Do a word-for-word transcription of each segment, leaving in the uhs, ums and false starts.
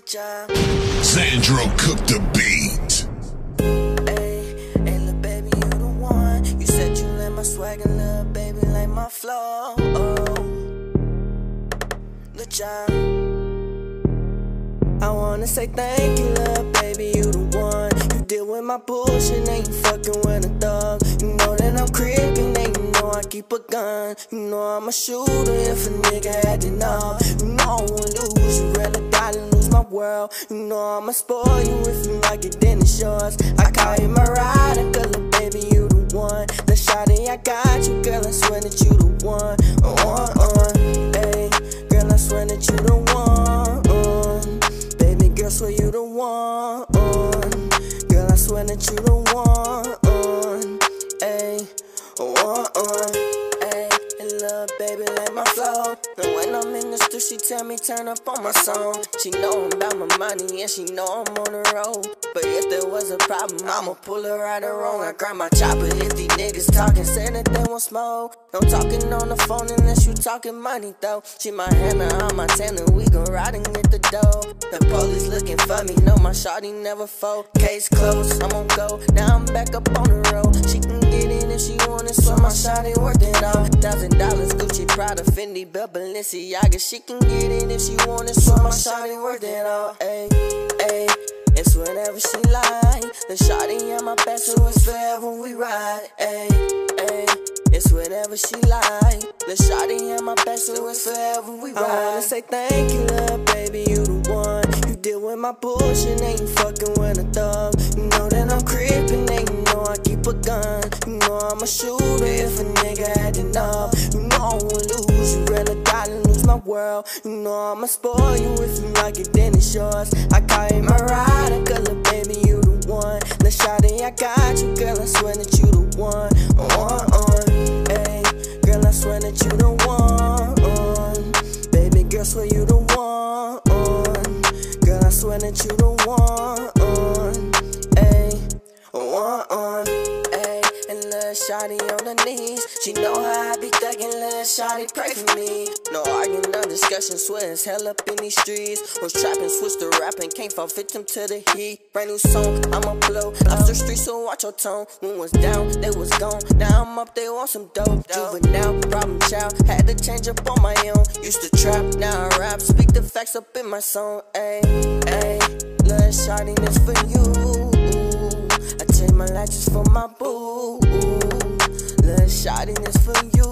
Sandro cooked the beat. Hey, hey, little baby, you the one. You said you let my swag and little baby like my flow. Oh, the job. I wanna say thank you, little baby, you the one. You deal with my bullshit, and you fucking with a thug. You know that I'm creeping, and you know I keep a gun. You know I'm a shooter if a nigga had enough. You know I won't lose, you rather die than lose my world. You know I'ma spoil you if you like it, then it's yours. I call you my rider, cause little baby, you the one. The shawty, I got you, girl, I swear that you the one. Oh, uh, uh, hey, girl, I swear that you the one. Girl, swear you the one, uh, girl, I swear that you the one, uh, ayy, one, uh, ayy, and love, baby, like my flow. And when I'm in the studio, she tell me turn up on my song. She know I'm about my money and she know I'm on the road. But if there was a problem, I'ma pull her right or wrong. I grab my chopper if these niggas talking, say that they won't smoke. No talking on the phone unless you talking money though. She my hammer, I'm my tenor, we gon' ride and get the dough. The police looking for me, know my shawty never fold. Case closed, I'm on go, now I'm back up on the road. She can get in if she want it, so my shawty worth it all. Thousand dollars, Gucci, Prada, Fendi, Belt, Balenciaga. She can get in if she want it, so my shawty worth it all. Ayy, ayy, it's whenever she like. The shawty on my back, so it's forever we ride. Ayy, ayy, it's whenever she like. The shawty on my back, so it's forever we ride. I wanna say thank you, little baby, you the one. You deal with my bullshit, and you fucking with a thug. You know that I'm creeping, and you know I keep a gun. You know I'm a shooter if a nigga had enough. You know I won't lose, you rather die than lose my world. You know I'ma spoil you if you like it, then it's yours. I call you my rider, cause little baby, you the one. The shawty, I got you, girl, I swear that you the one. Oh, uh, uh, ayy, girl, I swear that you the one. Uh, baby girl, swear you the one. Uh, girl, I swear that you the one. Uh, ayy, one, uh, ayy, and little shawty on the knees. She know how I be thuggin', little shawty pray for me. No arguing, no discussion, swear it's hell up in these streets. Was trapping, switched to rapping, can't fall victim to the heat. Brand new song, I'ma blow. Off the street, so watch your tone. When was down, they was gone. Now I'm up, they want some dope. Juvenile, problem child, had to change up on my own. Used to trap, now I rap. Speak the facts up in my song. Ayy, ayy, little shawty, this for you. I change my life just for my boo. Little shawty, this for you.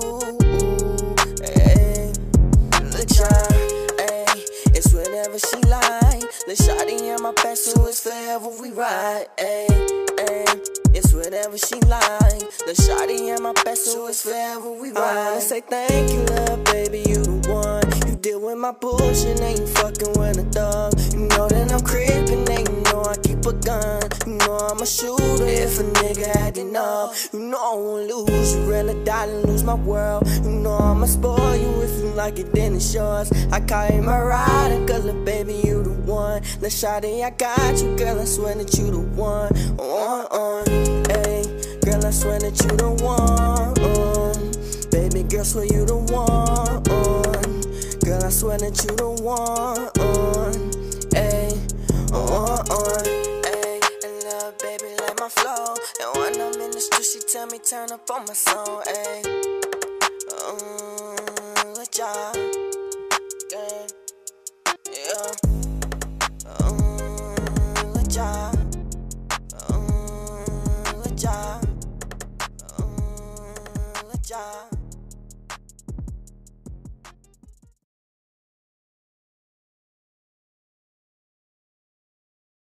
Ayy, the child, ayy, it's whenever she like. The shawty on my back, so it's forever we ride. Ayy, ayy, it's whenever she like. The shawty on my back, so it's forever we ride. I wanna say thank you, little baby, you the one. You deal with my bullshit, and you fucking with a thug. You know that I'm creeping, and you know I keep a gun. You know I'm a shooter if a nigga had enough. You know I won't lose, you rather die than lose my world. You know I'ma spoil you if you like it, then it's yours. I call you my rider, cause little baby, you the one. The shawty, I got you, girl, I swear that you the one. Uh, uh, ayy, girl, I swear that you the one. Uh, baby girl, swear you the one. Uh, girl, I swear that you the one. Uh, ayy, uh, uh, ayy, and love, baby, like my flow. And when I'm in the studio, she tell me turn up on my song. Ayy, uh, good job.